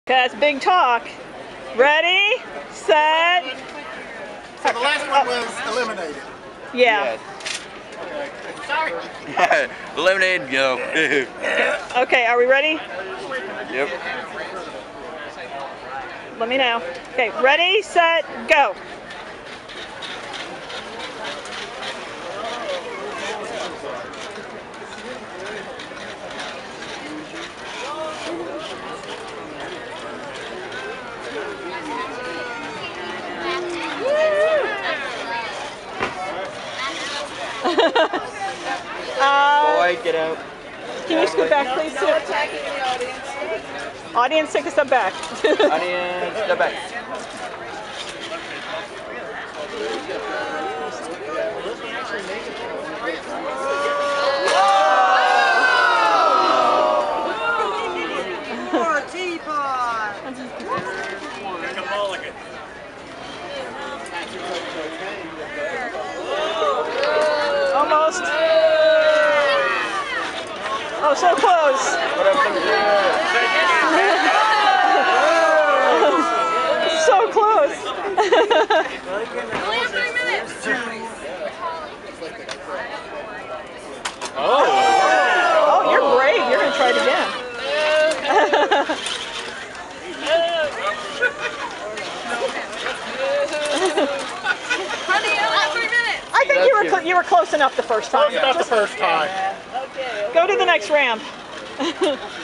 That's big talk. Ready, set. So the last one was eliminated. Yeah. Sorry. Eliminated, go. Okay, are we ready? Yep. Let me know. Okay, ready, set, go. Boy, get out. Can you scoot back, please? No attacking the audience. Audience, take a step back. Audience, step back. More Teapot! Almost. Oh, so close. So close. Only have 3 minutes! Oh, you're brave. You're going to try it again. Honey, I only have 3 minutes! I think you were close enough the first time. Close enough the first time. Go to the next ramp.